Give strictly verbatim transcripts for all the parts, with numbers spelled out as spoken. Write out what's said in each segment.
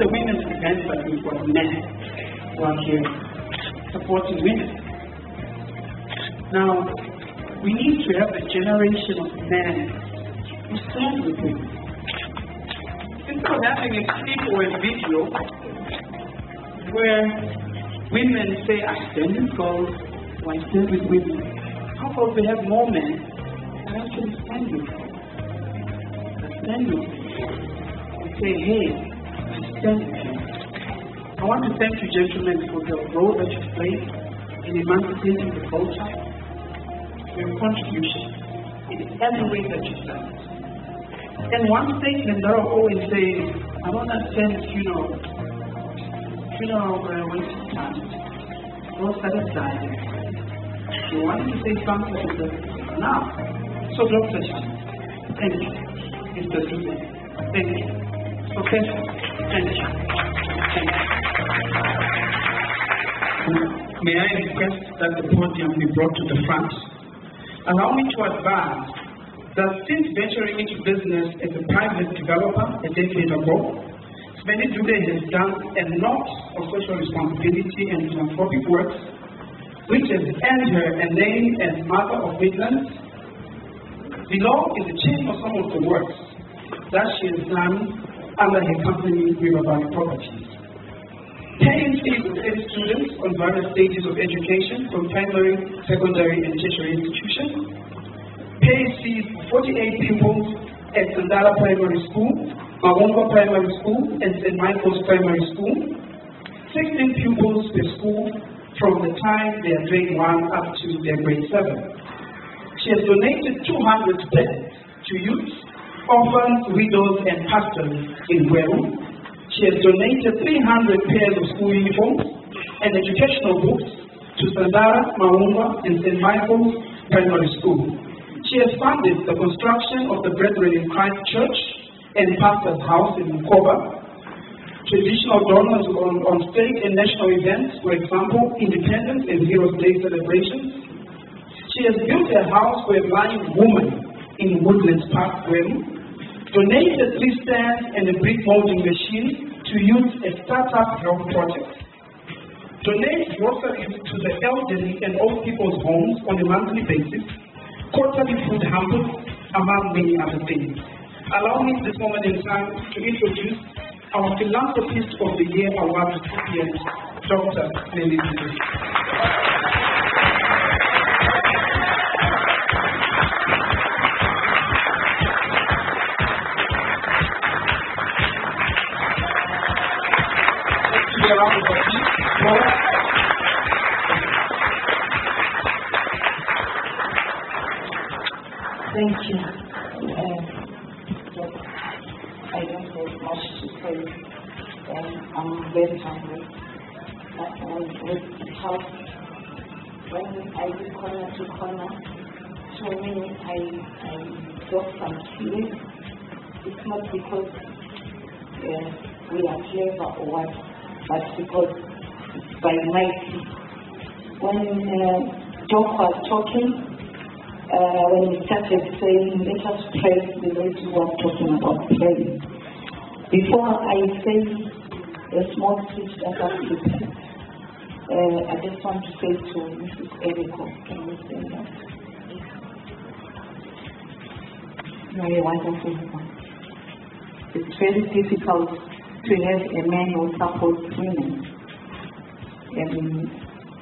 women's event, but we've got men who are here supporting women. Now, we need to have a generation of men who stand with women. Instead of having a clip or a video where women say, I stand with girls, or I stand with women, how about we have more men that actually stand with girls, that stand with them, and say, hey, I stand with you. I want to thank you, gentlemen, for the role that you played in emancipating the culture, your contribution in every way that you've done it. And one statement that I always say is, I don't attend funeral. Funeral where I went to time. Don't set aside. You want to say something to the now. So Doctor Smelly, thank you. Mister Dube, thank you. Professor, thank you. Thank you. May I request that the podium be brought to the front? Allow me to advise that since venturing into business as a private developer a decade ago, Smelly Dube has done a lot of social responsibility and philanthropic work, which has earned her a name as Mother of Midlands. Below is a chain of some of the works that she has done under her company, River Valley Properties. Paying fees of eight students on various stages of education from primary, secondary, and tertiary institutions. Pays fees for forty-eight pupils at Sandala Primary School, Mawongo Primary School, and Saint Meikles Primary School. sixteen pupils per school from the time they are grade one up to their grade seven. She has donated two hundred beds to youth, orphans, widows, and pastors in Weru. She has donated three hundred pairs of school uniforms and educational books to Sandara, Mawongo, and Saint Michael's Primary School. She has funded the construction of the Brethren in Christ Church and Pastor's House in Mukoba. Traditional donors on, on state and national events, for example, Independence and Heroes Day celebrations. She has built a house for a blind woman in Woodlands Park, Weru. Donated three stands and a brick molding machine to use a startup health project. Donate groceries to the elderly and old people's homes on a monthly basis. Quarterly food hampers, among many other things. Allow me at this moment in time to introduce our Philanthropist of the Year Award recipient, Doctor Smelly Dube. Thank you. Uh, I don't have much to say. Um, I'm very hungry. But um, with the house, when I do corner to corner, so many I, I drop some tears. It's not because uh, we are clever or what, but because it's by mighty. When uh, Doc was talking, Uh, when we started saying, let us pray, the way we were talking about praying. Before I say a small speech that I prepared, uh, I just want to say to Missus Eriko, can you say that? You're a wonderful woman. It's very difficult to have a man who supports women. And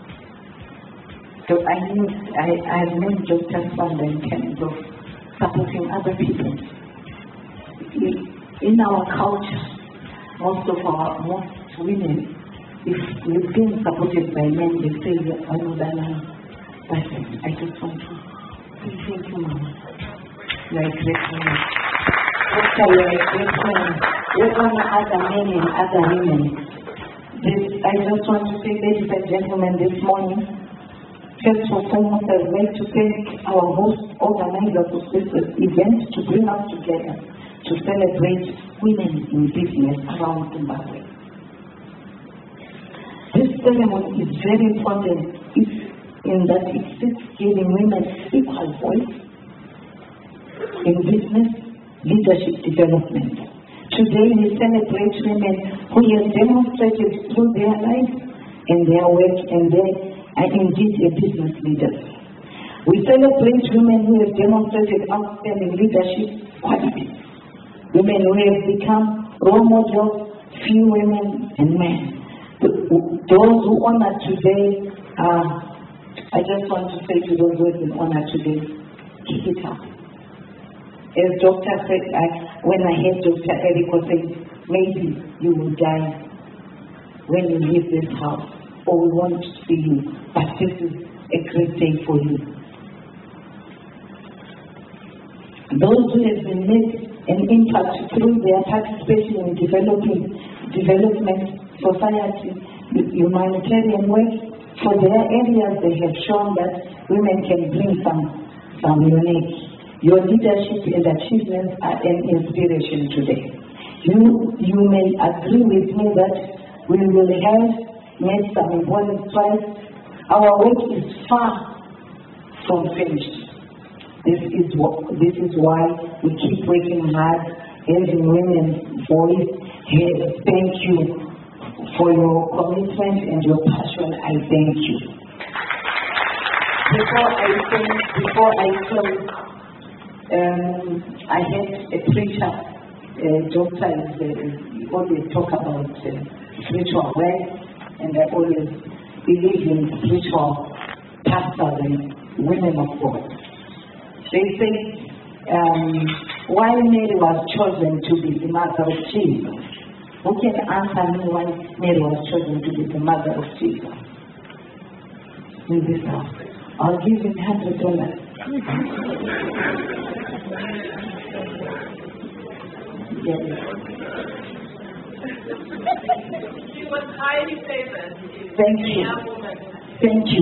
so I need, I, I have known Doctor Smelly in terms of supporting other people. In our culture, most of our, most women, if we've been supported by men, they say, I know that now. But I just want to say thank you, Mama. You're a great woman. Doctor, you're a great woman. We honor other men and other women. This, I just want to say, ladies and gentlemen, this morning, first and foremost, I would like to thank our host organizers of this event to bring us together to celebrate women in business around Zimbabwe. This ceremony is very important in that it seeks giving women equal voice in business leadership development. Today we celebrate women who who have demonstrated through their life and their work, and they are indeed a business leaders. We celebrate women who have demonstrated outstanding leadership qualities, women who have become role models, few women and men. Those who honor today, uh, I just want to say to those who have been honored today, keep it up. As Doctor said, I, when I heard Doctor Erico say, maybe you will die when you leave this house, or we won't see you, but this is a great day for you. Those who have been made an impact through their participation in developing development, society, humanitarian work, for their areas they have shown that women can bring some, some unique. Your leadership and achievements are an inspiration today. You, you may agree with me that we will have made some important strides. Our work is far from finished. This is what, this is why we keep working hard, having women's voice. Hey, thank you for your commitment and your passion. I thank you. Before I finish, before I close, um, I had a preacher, uh, Doctor, uh, always talk about uh, spiritual wealth, and I always believe in spiritual pastors and women of God. They say, um, why Mary was chosen to be the mother of Jesus? Who can answer me why Mary was chosen to be the mother of Jesus? In this house. I'll give him one hundred dollars. Yes. She was highly favored. Thank you. Thank you.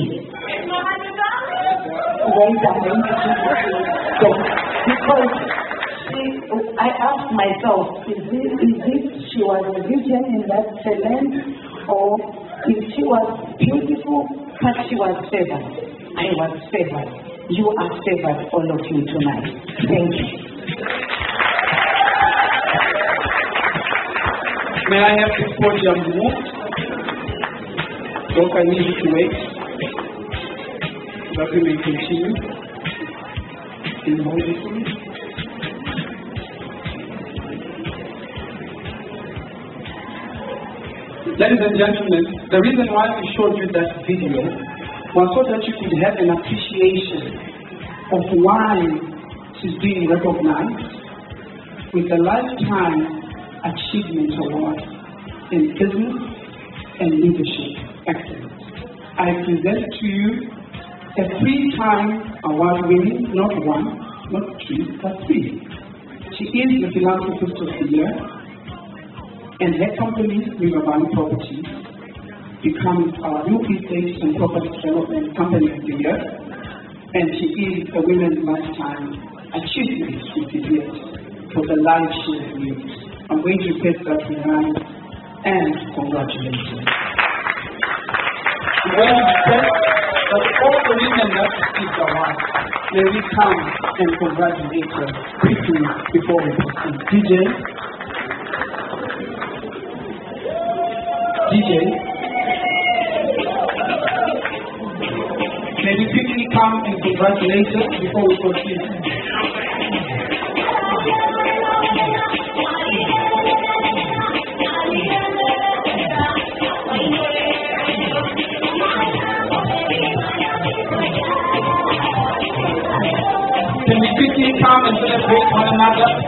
Wait a minute. So, because see, I asked myself, is this, is this she was a virgin in that talent, or if she was beautiful, but she was favored? I was favored. You are favored, all of you tonight. Thank you. May I have this podium moved? Don't I need you to wait? That we may continue in Holy Spirit. Ladies and gentlemen, the reason why we showed you that video was so that you could have an appreciation of why she's being recognized with a lifetime achievement award in business and leadership excellence. I present to you a three-time award winning, not one, not two, but three. She is the Philanthropist of the Year, and her company, Riverbank Properties, becomes our Real Estate and Property Development Company of the Year, and she is a Women's Lifetime Achievement recipient for the life she has lived. I'm going to request that we rise and congratulations. When we request that all the women that received the award, may we come and congratulate her quickly before we proceed. D J? D J? May we quickly come and congratulate her before we proceed. Can we quickly come and celebrate one another?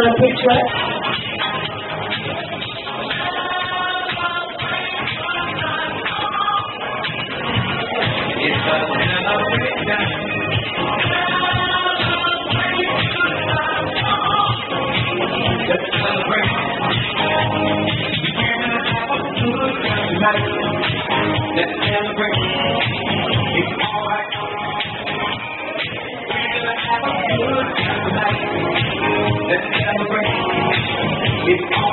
want a picture? Let's celebrate. It's alright. We're gonna have a good time tonight. Let's celebrate. It's alright.